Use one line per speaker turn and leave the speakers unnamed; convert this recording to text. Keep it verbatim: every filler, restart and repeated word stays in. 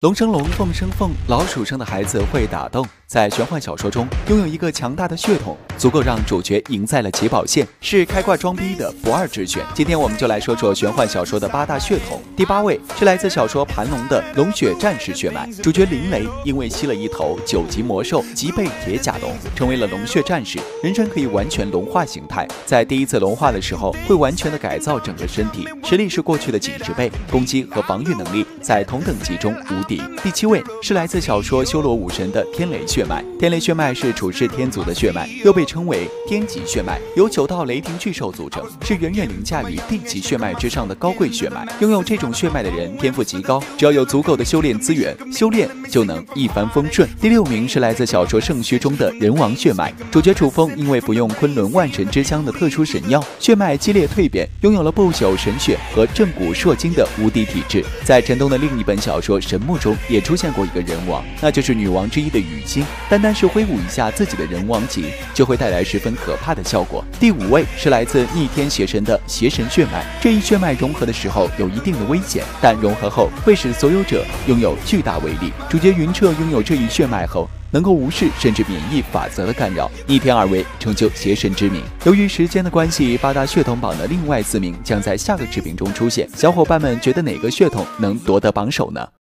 龙生龙，凤生凤，老鼠生的孩子会打洞。在玄幻小说中，拥有一个强大的血统，足够让主角赢在了起跑线，是开挂装逼的不二之选。今天我们就来说说玄幻小说的八大血统。第八位是来自小说《盘龙》的龙血战士血脉，主角林雷因为吸了一头九级魔兽脊背铁甲龙，成为了龙血战士，人身可以完全龙化形态。在第一次龙化的时候，会完全的改造整个身体，实力是过去的几十倍，攻击和防御能力在同等级中无敌。第七位是来自小说《修罗武神》的天雷血脉，天雷血脉是处世天族的血脉，又被称为天级血脉，由九道雷霆巨兽组成，是远远凌驾于地级血脉之上的高贵血脉。拥有这种血脉的人天赋极高，只要有足够的修炼资源，修炼就能一帆风顺。第六名是来自小说《圣虚》中的人王血脉，主角楚风因为服用昆仑万神之香的特殊神药，血脉激烈蜕变，拥有了不朽神血和震古烁今的无敌体质。在陈东的另一本小说《神木》中也出现过一个人王，那就是女王之一的雨欣，单单是挥舞一下自己的人王级，就会带来十分可怕的效果。第五位是来自逆天邪神的邪神血脉，这一血脉融合的时候有一定的危险，但融合后会使所有者拥有巨大威力。主角云彻拥有这一血脉后，能够无视甚至免疫法则的干扰，逆天而为，成就邪神之名。由于时间的关系，八大血统榜的另外四名将在下个视频中出现，小伙伴们觉得哪个血统能夺得榜首呢？